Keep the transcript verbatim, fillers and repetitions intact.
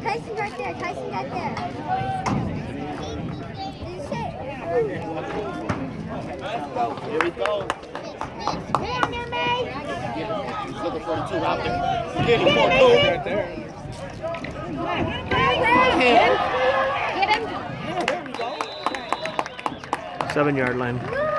Tyson right there. Tyson right there. Here we go. Come on there, May. He's looking for the two out there. Get him, four, two. Right there. Get him. There we go. Seven yard line.